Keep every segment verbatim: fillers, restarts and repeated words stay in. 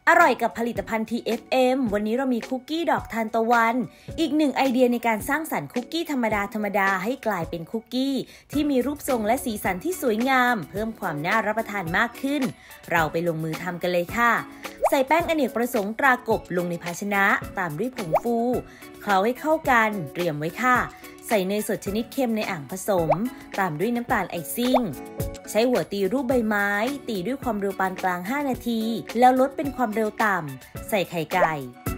อร่อยกับผลิตภัณฑ์ ที เอฟ เอ็ม วันนี้เรามีคุกกี้ดอกทานตะวันอีกหนึ่งไอเดียในการสร้างสรรค์คุกกี้ธรรมดาธรรมดาให้กลายเป็นคุกกี้ที่มีรูปทรงและสีสันที่สวยงามเพิ่มความน่ารับประทานมากขึ้นเราไปลงมือทำกันเลยค่ะใส่แป้งอเนกประสงค์ตรากบลงในภาชนะตามด้วยผงฟูเคล้าให้เข้ากันเตรียมไว้ค่ะใส่เนยสดชนิดเค็มในอ่างผสมตามด้วยน้ำตาลไอซิ่งใช้หัวตีรูปใบไม้ตีด้วยความเร็วปานกลางห้านาทีแล้วลดเป็นความเร็วต่ำใส่ไข่ไก่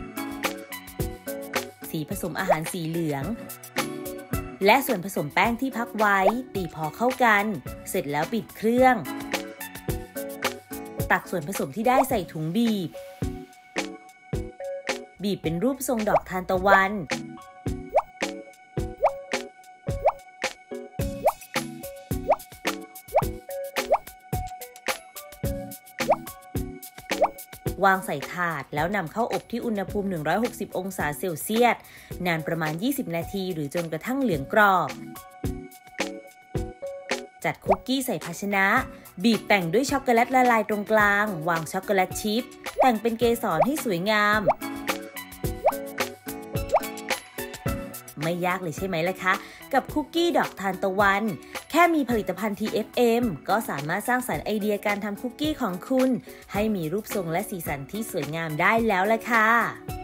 สีผสมอาหารสีเหลืองและส่วนผสมแป้งที่พักไว้ตีพอเข้ากันเสร็จแล้วปิดเครื่องตักส่วนผสมที่ได้ใส่ถุงบีบบีบเป็นรูปทรงดอกทานตะวันวางใส่ถาดแล้วนำเข้าอบที่อุณหภูมิหนึ่งร้อยหกสิบองศาเซลเซียสนานประมาณยี่สิบนาทีหรือจนกระทั่งเหลืองกรอบจัดคุกกี้ใส่ภาชนะบีบแต่งด้วยช็อกโกแลตละลายตรงกลางวางช็อกโกแลตชิพแต่งเป็นเกสรให้สวยงามไม่ยากเลยใช่ไหมล่ะคะกับคุกกี้ดอกทานตะวันแค่มีผลิตภัณฑ์ ที เอฟ เอ็ม ก็สามารถสร้างสรรค์ไอเดียการทำคุกกี้ของคุณให้มีรูปทรงและสีสันที่สวยงามได้แล้วล่ะค่ะ